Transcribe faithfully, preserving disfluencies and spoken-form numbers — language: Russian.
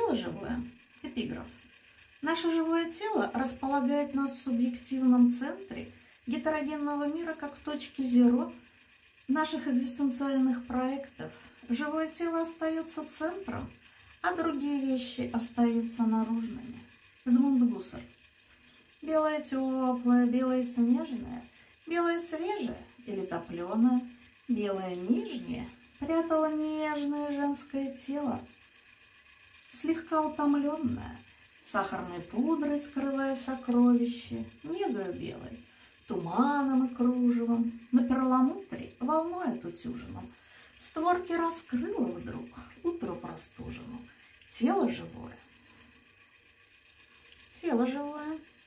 Тело живое. Эпиграф. Наше живое тело располагает нас в субъективном центре гетерогенного мира, как в точке зеро наших экзистенциальных проектов. Живое тело остается центром, а другие вещи остаются наружными. Эдмунд Гуссерль. Белое теплое, белое снежное, белое свежее или топленое, белое нижнее прятало нежное женское тело, слегка утомленное, сахарной пудрой скрывая сокровище, негою белой, туманом и кружевом, на перламутре волной отутюженном. Створки раскрыло вдруг, утро простужено, тело живое. Тело живое.